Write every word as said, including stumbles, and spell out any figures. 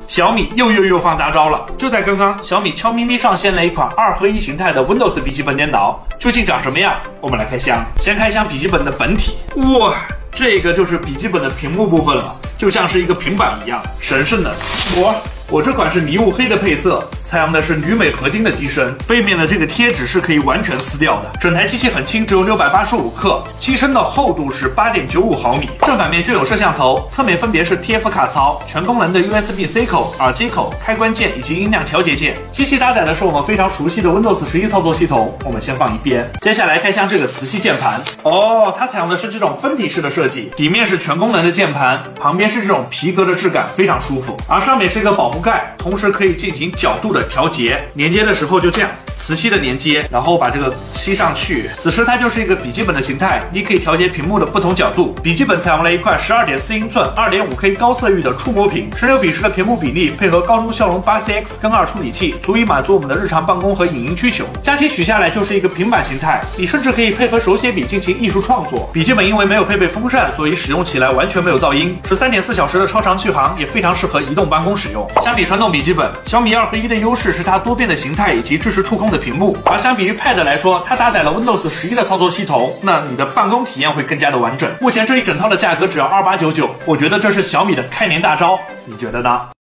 小米又又又放大招了！就在刚刚，小米悄咪咪上线了一款二合一形态的 Windows 笔记本电脑，究竟长什么样？我们来开箱。先开箱笔记本的本体，哇，这个就是笔记本的屏幕部分了，就像是一个平板一样，神圣的丝膜。我这款是迷雾黑的配色，采用的是铝镁合金的机身，背面的这个贴纸是可以完全撕掉的。整台机器很轻，只有六百八十五克，机身的厚度是八点九五毫米。正反面均有摄像头，侧面分别是 T F 卡槽、全功能的 U S B C 口、耳机口、开关键以及音量调节键。机器搭载的是我们非常熟悉的 Windows 十一操作系统，我们先放一边。接下来开箱这个磁吸键盘，哦，它采用的是这种分体式的设计，底面是全功能的键盘，旁边是这种皮革的质感，非常舒服。而上面是一个保护盖，同时可以进行角度的调节，连接的时候就这样磁吸的连接，然后把这个吸上去。此时它就是一个笔记本的形态，你可以调节屏幕的不同角度。笔记本采用了一块 十二点四英寸 二点五 K 高色域的触摸屏，十六比十的屏幕比例配合高通骁龙 八 C X 跟二处理器，足以满足我们的日常办公和影音需求。加起取下来就是一个平板形态，你甚至可以配合手写笔进行艺术创作。笔记本因为没有配备风扇，所以使用起来完全没有噪音。十三点四小时的超长续航也非常适合移动办公使用。相比传统笔记本，小米二合一的优势是它多变的形态以及支持触控的屏幕，而相比于 Pad 来说，它搭载了 Windows 十一的操作系统，那你的办公体验会更加的完整。目前这一整套的价格只要二八九九，我觉得这是小米的开年大招，你觉得呢？